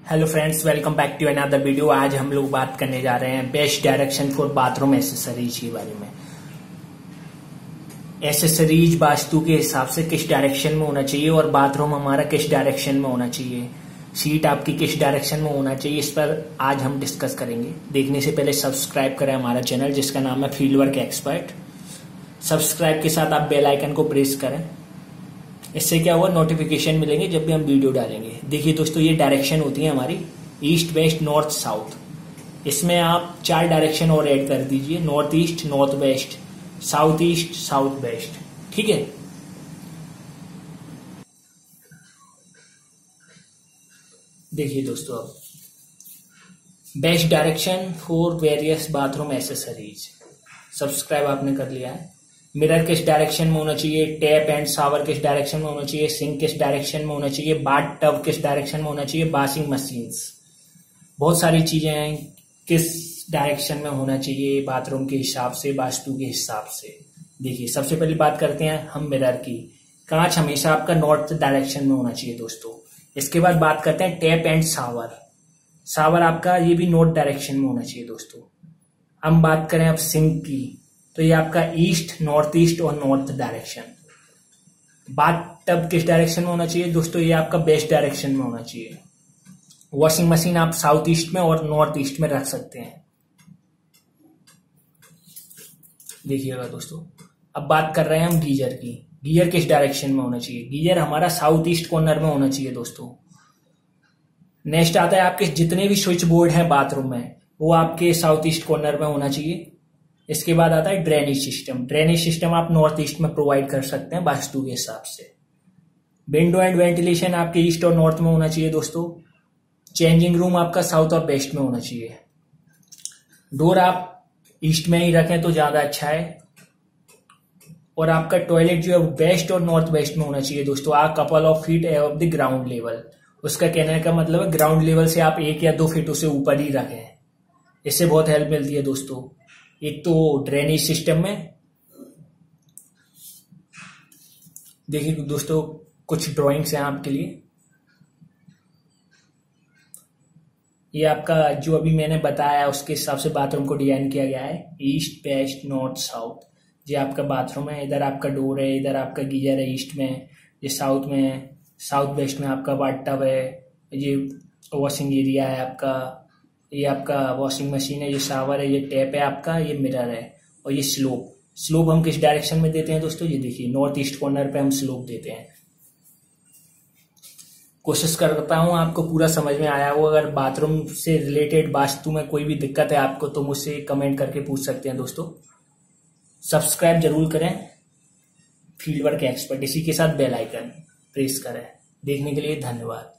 Hello friends, welcome back to another video. आज हम लोग बात करने जा रहे हैं best direction for bathroom accessories के बारे में। एसेसरीज वास्तु के हिसाब से किस डायरेक्शन में होना चाहिए और बाथरूम हमारा किस डायरेक्शन में होना चाहिए, सीट आपकी किस डायरेक्शन में होना चाहिए, इस पर आज हम डिस्कस करेंगे। देखने से पहले सब्सक्राइब करें हमारा चैनल जिसका नाम है फील्ड वर्क एक्सपर्ट। सब्सक्राइब के साथ आप बेल आइकन को प्रेस करें, इससे क्या हुआ नोटिफिकेशन मिलेंगे जब भी हम वीडियो डालेंगे। देखिए दोस्तों, ये डायरेक्शन होती है हमारी ईस्ट, वेस्ट, नॉर्थ, साउथ। इसमें आप 4 डायरेक्शन और ऐड कर दीजिए, north east, north west, south east, south west. ठीक है, देखिए दोस्तों, अब best direction for various bathroom accessories. Subscribe आपने कर लिया है। मिरर किस डायरेक्शन में होना चाहिए, टैप एंड शावर किस डायरेक्शन में होना चाहिए, सिंक किस डायरेक्शन में होना चाहिए, बाथ टब किस डायरेक्शन में होना चाहिए, वॉशिंग मशीन्स, बहुत सारी चीजें हैं किस डायरेक्शन में होना चाहिए बाथरूम के हिसाब से, वास्तु के हिसाब से। देखिए, सबसे पहले बात करते हैं हम मिरर की। कांच हमेशा आपका नॉर्थ डायरेक्शन में होना चाहिए दोस्तों। इसके बाद बात करते हैं टैप एंड शावर। शावर आपका ये भी नॉर्थ डायरेक्शन में होना चाहिए दोस्तों। हम बात करें अब सिंक की, तो ये आपका ईस्ट, नॉर्थ ईस्ट और नॉर्थ डायरेक्शन। बाथ टब किस डायरेक्शन में होना चाहिए दोस्तों, ये आपका वेस्ट डायरेक्शन में होना चाहिए। वॉशिंग मशीन आप साउथ ईस्ट में और नॉर्थ ईस्ट में रख सकते हैं। देखिएगा दोस्तों, अब बात कर रहे हैं हम गीजर की। गीजर किस डायरेक्शन में होना चाहिए, गीजर हमारा साउथ ईस्ट कॉर्नर में होना चाहिए दोस्तों। नेक्स्ट आता है आपके जितने भी स्विच बोर्ड हैं बाथरूम में, वो आपके साउथ ईस्ट कॉर्नर में होना चाहिए। इसके बाद आता है ड्रेनेज सिस्टम। ड्रेनेज सिस्टम आप नॉर्थ ईस्ट में प्रोवाइड कर सकते हैं वास्तु के हिसाब से। विंडो एंड वेंटिलेशन आपके ईस्ट और नॉर्थ में होना चाहिए दोस्तों। चेंजिंग रूम आपका साउथ और वेस्ट में होना चाहिए। डोर आप ईस्ट में ही रखें तो ज्यादा अच्छा है। और आपका टॉयलेट जो है वेस्ट और नॉर्थ वेस्ट में होना चाहिए दोस्तों। A couple of feet above the ground level. उसका कहने का मतलब है ग्राउंड लेवल से आप 1 या 2 फीट उसे ऊपर ही रखें। इससे बहुत हेल्प मिलती है दोस्तों। एक तो ड्रेनेज सिस्टम में देखिए दोस्तों, कुछ ड्राइंग्स हैं आपके लिए। ये आपका जो अभी मैंने बताया उसके हिसाब से बाथरूम को डिजाइन किया गया है। East, west, north, south. ये आपका बाथरूम है, इधर आपका डोर है, इधर आपका गीजर है ईस्ट में, ये साउथ में है, साउथ वेस्ट में आपका बाथ टब है, ये वॉशिंग एरिया है आपका, ये आपका वॉशिंग मशीन है, ये शावर है, ये टैप है आपका, ये मिरर है, और ये स्लोप हम किस डायरेक्शन में देते हैं दोस्तों, ये देखिए नॉर्थ ईस्ट कॉर्नर पे हम स्लोप देते हैं। कोशिश करता हूं आपको पूरा समझ में आया हो। अगर बाथरूम से रिलेटेड वास्तु में कोई भी दिक्कत है आपको तो मुझसे कमेंट करके पूछ सकते हैं दोस्तों। सब्सक्राइब जरूर करें फील्ड वर्क एक्सपर्ट, इसी के साथ बेल आइकन प्रेस करें। देखने के लिए धन्यवाद।